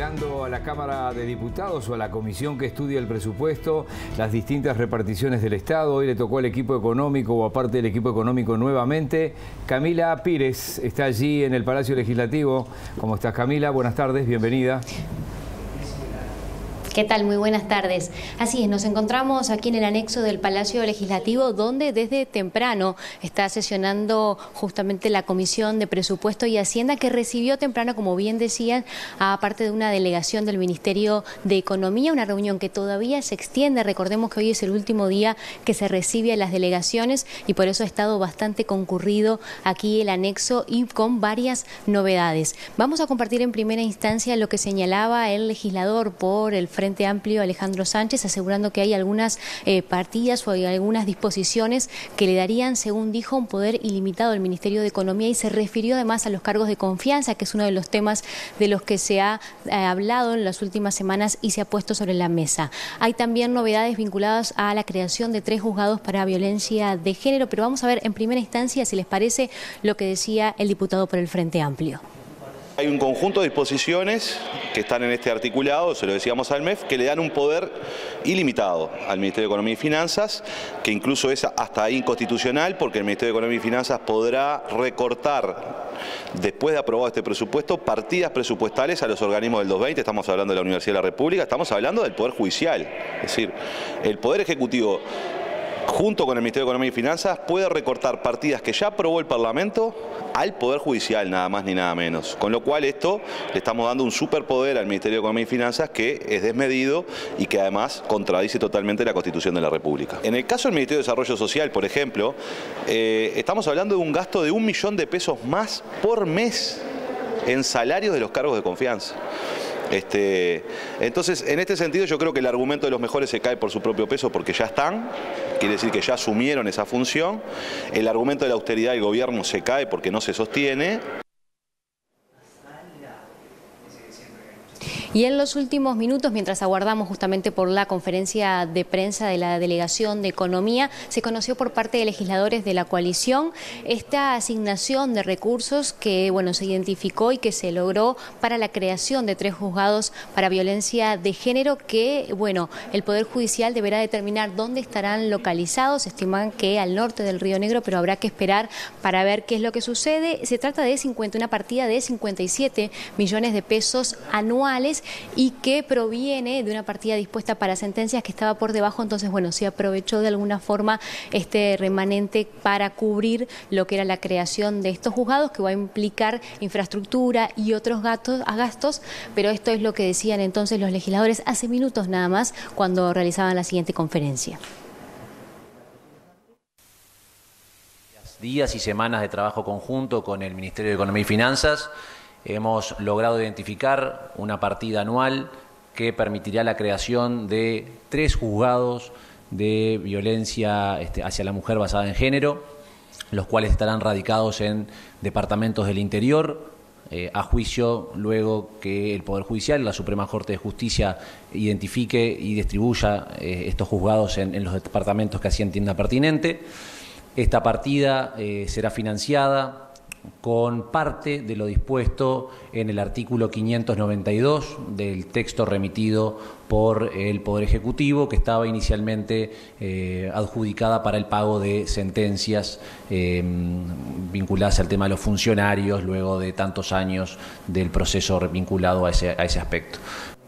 llegando a la Cámara de Diputados o a la comisión que estudia el presupuesto, las distintas reparticiones del Estado. Hoy le tocó al equipo económico o aparte del equipo económico nuevamente. Camila Pires está allí en el Palacio Legislativo. ¿Cómo estás, Camila? Buenas tardes, bienvenida. ¿Qué tal? Muy buenas tardes. Así es, nos encontramos aquí en el anexo del Palacio Legislativo, donde desde temprano está sesionando justamente la Comisión de Presupuesto y Hacienda, que recibió temprano, como bien decían, a parte de una delegación del Ministerio de Economía, una reunión que todavía se extiende. Recordemos que hoy es el último día que se recibe a las delegaciones y por eso ha estado bastante concurrido aquí el anexo y con varias novedades. Vamos a compartir en primera instancia lo que señalaba el legislador por el Frente Amplio, Alejandro Sánchez, asegurando que hay algunas partidas o hay algunas disposiciones que le darían, según dijo, un poder ilimitado al Ministerio de Economía, y se refirió además a los cargos de confianza, que es uno de los temas de los que se ha hablado en las últimas semanas y se ha puesto sobre la mesa. Hay también novedades vinculadas a la creación de 3 juzgados para violencia de género, pero vamos a ver en primera instancia, si les parece, lo que decía el diputado por el Frente Amplio. Hay un conjunto de disposiciones que están en este articulado, se lo decíamos al MEF, que le dan un poder ilimitado al Ministerio de Economía y Finanzas, que incluso es hasta inconstitucional, porque el Ministerio de Economía y Finanzas podrá recortar, después de aprobado este presupuesto, partidas presupuestales a los organismos del 220, estamos hablando de la Universidad de la República, estamos hablando del Poder Judicial, es decir, el Poder Ejecutivo, junto con el Ministerio de Economía y Finanzas, puede recortar partidas que ya aprobó el Parlamento al Poder Judicial, nada más ni nada menos. Con lo cual esto le estamos dando un superpoder al Ministerio de Economía y Finanzas que es desmedido y que además contradice totalmente la Constitución de la República. En el caso del Ministerio de Desarrollo Social, por ejemplo, estamos hablando de un gasto de 1 millón de pesos más por mes en salarios de los cargos de confianza. Entonces, en este sentido, yo creo que el argumento de los mejores se cae por su propio peso porque ya están, quiere decir que ya asumieron esa función. El argumento de la austeridad del gobierno se cae porque no se sostiene. Y en los últimos minutos, mientras aguardamos justamente por la conferencia de prensa de la Delegación de Economía, se conoció por parte de legisladores de la coalición esta asignación de recursos que, bueno, se identificó y que se logró para la creación de 3 juzgados para violencia de género que, bueno, el Poder Judicial deberá determinar dónde estarán localizados. Se estiman que al norte del Río Negro, pero habrá que esperar para ver qué es lo que sucede. Se trata de una partida de 57 millones de pesos anuales y que proviene de una partida dispuesta para sentencias que estaba por debajo. Entonces, bueno, se aprovechó de alguna forma este remanente para cubrir lo que era la creación de estos juzgados, que va a implicar infraestructura y otros gastos, pero esto es lo que decían entonces los legisladores hace minutos nada más cuando realizaban la siguiente conferencia. Días y semanas de trabajo conjunto con el Ministerio de Economía y Finanzas, hemos logrado identificar una partida anual que permitirá la creación de 3 juzgados de violencia hacia la mujer basada en género, los cuales estarán radicados en departamentos del interior, a juicio luego que el Poder Judicial, la Suprema Corte de Justicia, identifique y distribuya estos juzgados en los departamentos que así entienda pertinente. Esta partida será financiada con parte de lo dispuesto en el artículo 592 del texto remitido por el Poder Ejecutivo, que estaba inicialmente adjudicada para el pago de sentencias vinculadas al tema de los funcionarios, luego de tantos años del proceso vinculado a ese aspecto.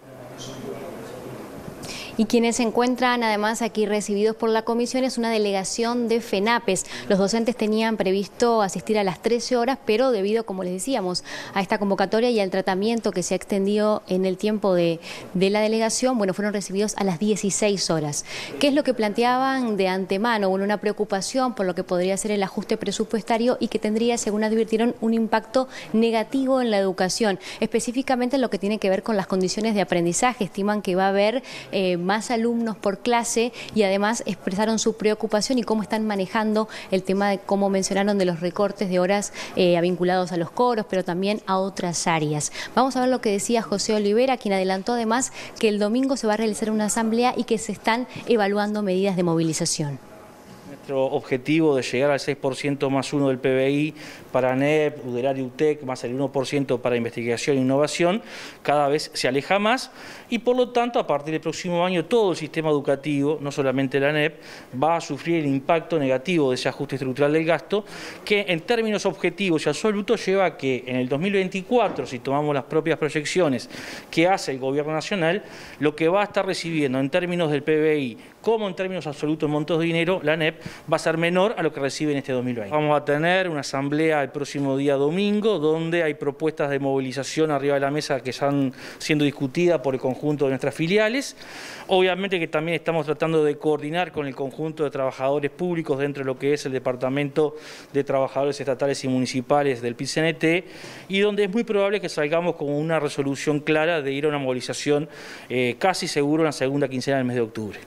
Y quienes se encuentran además aquí recibidos por la comisión es una delegación de FENAPES. Los docentes tenían previsto asistir a las 13 horas, pero debido, como les decíamos, a esta convocatoria y al tratamiento que se ha extendido en el tiempo de la delegación, bueno, fueron recibidos a las 16 horas. ¿Qué es lo que planteaban de antemano? Bueno, una preocupación por lo que podría ser el ajuste presupuestario y que tendría, según advirtieron, un impacto negativo en la educación, específicamente en lo que tiene que ver con las condiciones de aprendizaje. Estiman que va a haber más alumnos por clase y además expresaron su preocupación y cómo están manejando el tema de, como mencionaron, de los recortes de horas vinculados a los coros, pero también a otras áreas. Vamos a ver lo que decía José Olivera, quien adelantó además que el domingo se va a realizar una asamblea y que se están evaluando medidas de movilización. Nuestro objetivo de llegar al 6% más 1 del PBI para ANEP, UDELAR y UTEC, más el 1% para investigación e innovación, cada vez se aleja más y por lo tanto a partir del próximo año todo el sistema educativo, no solamente la ANEP, va a sufrir el impacto negativo de ese ajuste estructural del gasto que en términos objetivos y absolutos lleva a que en el 2024, si tomamos las propias proyecciones que hace el Gobierno Nacional, lo que va a estar recibiendo en términos del PBI como en términos absolutos en montos de dinero, la ANEP va a ser menor a lo que recibe en este 2020. Vamos a tener una asamblea el próximo día domingo, donde hay propuestas de movilización arriba de la mesa que están siendo discutidas por el conjunto de nuestras filiales. Obviamente que también estamos tratando de coordinar con el conjunto de trabajadores públicos dentro de lo que es el Departamento de Trabajadores Estatales y Municipales del PIT-CNT, y donde es muy probable que salgamos con una resolución clara de ir a una movilización casi seguro en la segunda quincena del mes de octubre.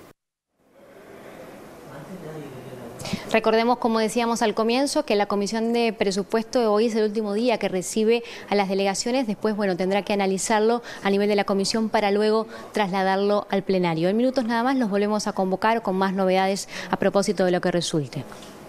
Recordemos, como decíamos al comienzo, que la Comisión de Presupuesto hoy es el último día que recibe a las delegaciones. Después, bueno, tendrá que analizarlo a nivel de la Comisión para luego trasladarlo al plenario. En minutos nada más los volvemos a convocar con más novedades a propósito de lo que resulte.